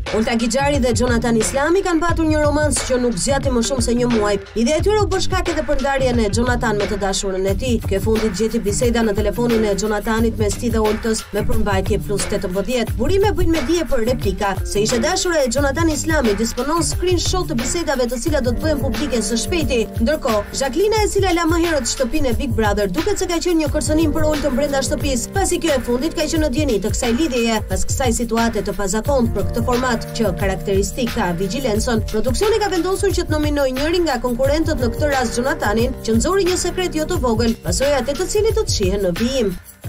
Olta Gixhari dhe Jonathan Islami kanë patur një romans që nuk zgjati më shumë se një muaj. Ideja e tyre u bë shkak edhe për ndarjen e Jonathan me të dashurën e tij. Ky fundit gjeti biseda në telefonin e Jonathanit mes tij dhe Oltës me përmbajtje plus 18. Burime bëjnë me dije për replika se ishte dashura e Jonathan Islami disponon screenshot të bisedave të cilat do të bëhen publike së shpejti. Ndërkohë, Jacqueline e cila la më herët shtëpinë e Big Brother duket se ka qenë një kërcënim për Oltën brenda shtëpisë, pasi kjo e fundit ka qenë në dieni të kësaj lidhjeje pas kësaj situate të pazakontë për këtë format që karakteristik ka vigjilencën. Produksioni ka vendosur që të nominojë njërin nga konkurrentët, në këtë rast Jonathanin, që nxori një sekret jo të vogël, pasojat e të cilit do të shihen në vijim.